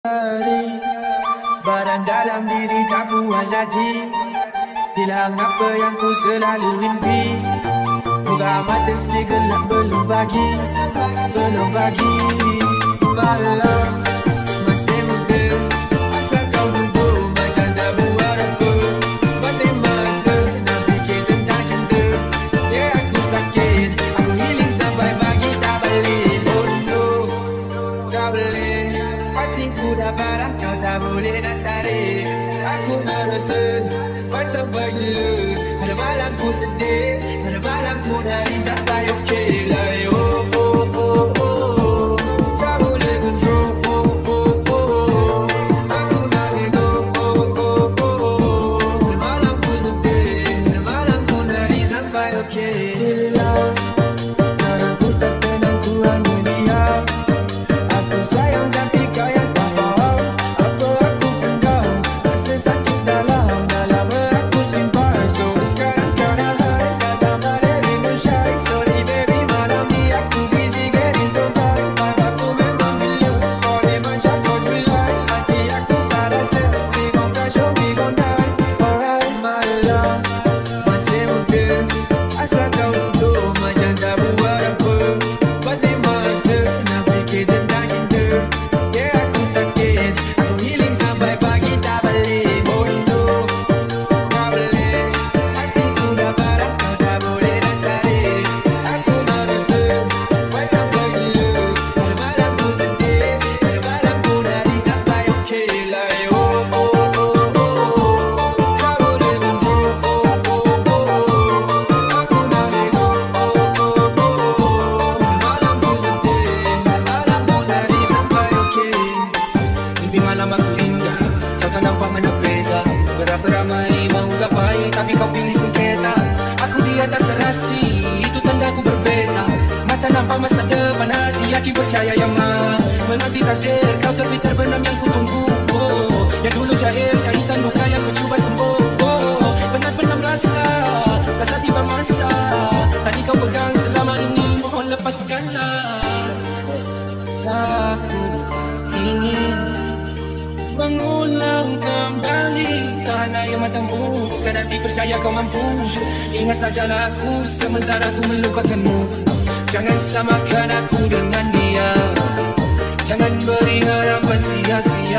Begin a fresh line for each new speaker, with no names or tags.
Hari barang dalam diri tak puas hati, hilang apa yang ku selalu impi. Buka mata sedih gelap belum pagi malam masih muda. Asal kau duduk macam tak buat apa, masih masa nak fikir tentang cinta. Ya aku sakit, aku healing sampai pagi tak balik. Oh no, tak boleh. Hatiku dah parah, kau tak boleh nak tarik. Aku nak rasa sampai gila. Ada malam ku sedih, ada malam ku nari sampai okey lah. Oh oh oh oh, tak boleh control. Oh oh oh, aku nak ego. Oh oh oh, ada malam ku sedih, ada malam ku nari sampai okey lah. Kadang ku tak tenang, ku hanya diam. Aku sayang tapi kau yang tak faham. Apa aku pendam, rasa sakit dalam aku simpan. So sekarang kau dah hide, datang balik rindu shy. Sorry baby, malam ni aku busy getting so high. Vibe aku memang gila, kau ni macam 4th of July. Hati aku tak rasa, we gon' crash or we gon' die. Alright malam masih muda, asal kau duduk macam tak buat apa. Masih masa nak fikir tentang cinta. Ya aku sakit, aku healing sampai pagi tak balik. Oh no, tak boleh. Hatiku dah parah, kau tak boleh nak tarik. Aku nak rasa fight sampai gila. Ada malam ku sedih, ada malam ku nari sampai okey lah. Oh oh oh oh, tak boleh control. Oh oh oh, aku nak ego. Oh oh oh, malam ku sedih, malam ku nari sampai okey.
Mimpi malam aku indah, kau tak nampak mana beza. Berapa ramai mahu gapai, tapi kau pilih sengketa. Aku di atas serasi, itu tanda ku berbeza. Mata nampak masa depan, hati yakin percaya yang maha menanti takdir. Kau tepi terbenam yang ku tunggu. Oh, yang dulu jahil, kaitan luka yang ku cuba sembuh. Oh, benar-benar rasa tiba masa. Tadi kau pegang selama ini, mohon lepaskanlah. Aku ingin mengulang kembali tahan air matamu, bukan hati percaya kau mampu. Ingat sajalah aku sementara aku melupakanmu. Jangan samakan aku dengan dia, jangan beri harapan sia-sia.